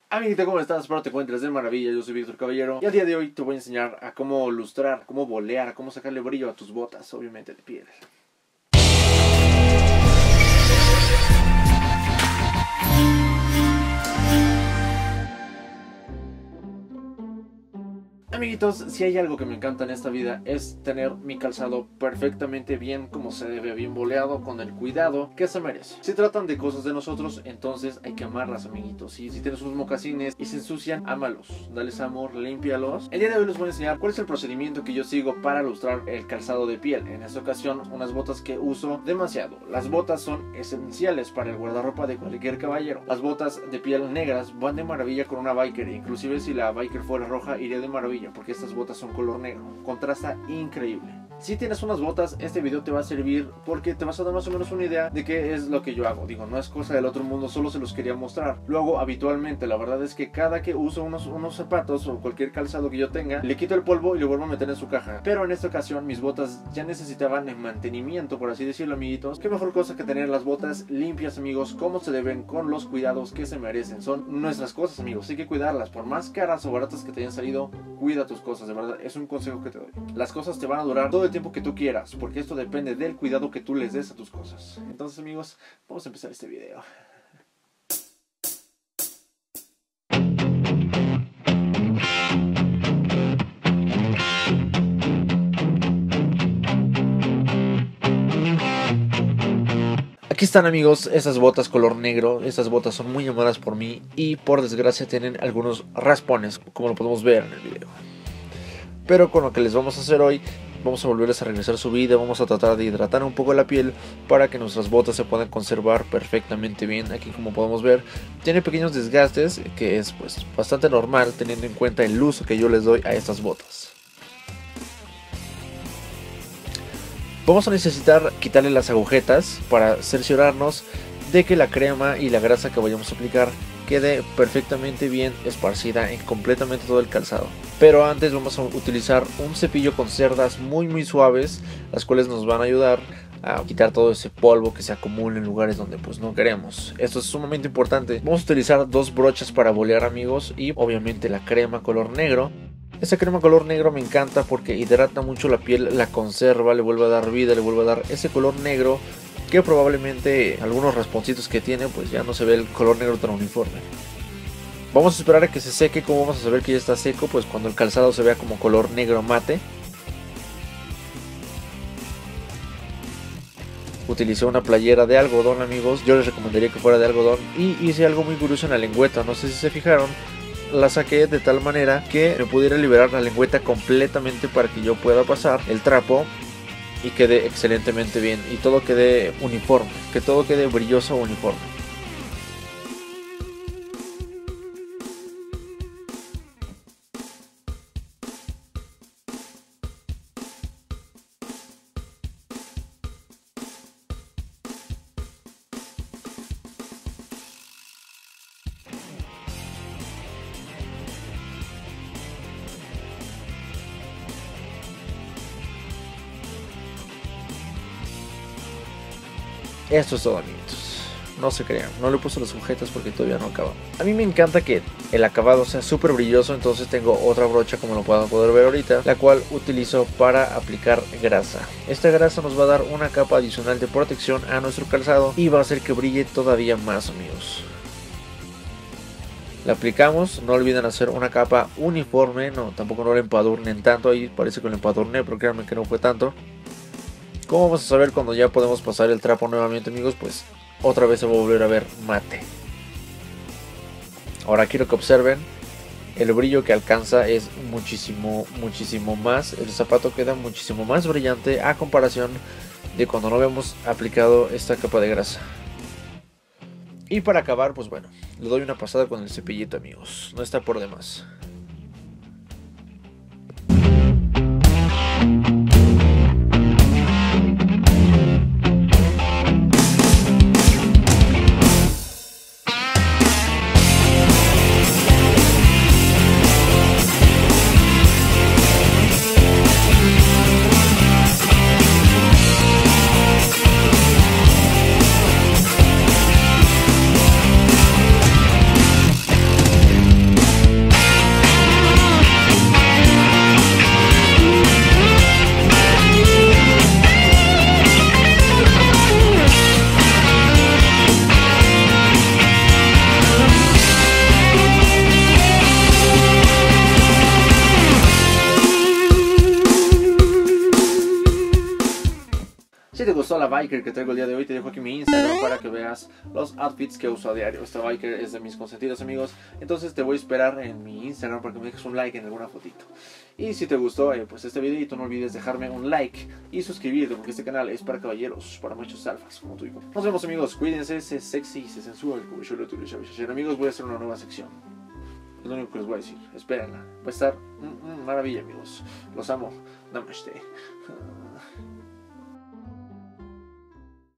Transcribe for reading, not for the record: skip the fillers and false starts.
Amiguito, ¿cómo estás? Espero te encuentres de maravilla. Yo soy Víctor Caballero y al día de hoy te voy a enseñar a cómo lustrar, cómo bolear, cómo sacarle brillo a tus botas, obviamente de piel. Amiguitos, si hay algo que me encanta en esta vida es tener mi calzado perfectamente bien, como se debe, bien boleado, con el cuidado que se merece. Si tratan de cosas de nosotros, entonces hay que amarlas, amiguitos. Y si tienes unos mocasines y se ensucian, ámalos, dales amor, límpialos. El día de hoy les voy a enseñar cuál es el procedimiento que yo sigo para lustrar el calzado de piel. En esta ocasión, unas botas que uso demasiado. Las botas son esenciales para el guardarropa de cualquier caballero. Las botas de piel negras van de maravilla con una biker, inclusive si la biker fuera roja iría de maravilla, porque estas botas son color negro, contrasta increíble. Si tienes unas botas, este video te va a servir porque te vas a dar más o menos una idea de qué es lo que yo hago. Digo, no es cosa del otro mundo, solo se los quería mostrar. Lo hago habitualmente, la verdad es que cada que uso unos zapatos o cualquier calzado que yo tenga, le quito el polvo y lo vuelvo a meter en su caja. Pero en esta ocasión mis botas ya necesitaban mantenimiento, por así decirlo, amiguitos. Qué mejor cosa que tener las botas limpias, amigos, como se deben, con los cuidados que se merecen. Son nuestras cosas, amigos, hay que cuidarlas. Por más caras o baratas que te hayan salido, cuida tus cosas, de verdad, es un consejo que te doy. Las cosas te van a durar todo el tiempo que tú quieras, porque esto depende del cuidado que tú les des a tus cosas. Entonces, amigos, vamos a empezar este video. Aquí están, amigos, esas botas color negro. Estas botas son muy amadas por mí y por desgracia tienen algunos raspones, como lo podemos ver en el video. Pero con lo que les vamos a hacer hoy, vamos a volverles a regresar su vida. Vamos a tratar de hidratar un poco la piel para que nuestras botas se puedan conservar perfectamente bien. Aquí, como podemos ver, tiene pequeños desgastes, que es pues bastante normal teniendo en cuenta el uso que yo les doy a estas botas. Vamos a necesitar quitarle las agujetas para cerciorarnos de que la crema y la grasa que vayamos a aplicar quede perfectamente bien esparcida en completamente todo el calzado. Pero antes vamos a utilizar un cepillo con cerdas muy suaves, las cuales nos van a ayudar a quitar todo ese polvo que se acumula en lugares donde pues no queremos. Esto es sumamente importante. Vamos a utilizar dos brochas para bolear, amigos, y obviamente la crema color negro. Esta crema color negro me encanta porque hidrata mucho la piel, la conserva, le vuelve a dar vida, le vuelve a dar ese color negro que probablemente algunos rasponcitos que tiene pues ya no se ve el color negro tan uniforme. Vamos a esperar a que se seque. ¿Cómo vamos a saber que ya está seco? Pues cuando el calzado se vea como color negro mate. Utilicé una playera de algodón, amigos, yo les recomendaría que fuera de algodón, y hice algo muy curioso en la lengüeta, no sé si se fijaron. La saqué de tal manera que me pudiera liberar la lengüeta completamente para que yo pueda pasar el trapo y quede excelentemente bien y todo quede uniforme, que todo quede brilloso o uniforme. Esto es todo, amiguitos. No se crean, no le puse las agujetas porque todavía no acaba. A mí me encanta que el acabado sea súper brilloso, entonces tengo otra brocha, como lo puedan poder ver ahorita, la cual utilizo para aplicar grasa. Esta grasa nos va a dar una capa adicional de protección a nuestro calzado y va a hacer que brille todavía más, amigos. La aplicamos, no olviden hacer una capa uniforme, no, tampoco no la empadurnen tanto. Ahí parece que lo empadurné, pero créanme que no fue tanto. ¿Cómo vamos a saber cuando ya podemos pasar el trapo nuevamente, amigos? Pues otra vez se va a volver a ver mate. Ahora quiero que observen el brillo que alcanza, es muchísimo más. El zapato queda muchísimo más brillante a comparación de cuando no habíamos aplicado esta capa de grasa. Y para acabar, pues bueno, le doy una pasada con el cepillito, amigos, no está por demás. biker que traigo el día de hoy. Te dejo aquí mi Instagram para que veas los outfits que uso a diario. Esta biker es de mis consentidos, amigos. Entonces te voy a esperar en mi Instagram para que me dejes un like en alguna fotito. Y si te gustó pues este videito, no olvides dejarme un like y suscribirte, porque este canal es para caballeros, para machos alfas como tú y yo. Nos vemos, amigos, cuídense, sé sexy y sé sensual como yo lo tuve. Amigos, voy a hacer una nueva sección. Es lo único que les voy a decir. Espérenla. Va a estar maravilla, amigos. Los amo. Namaste.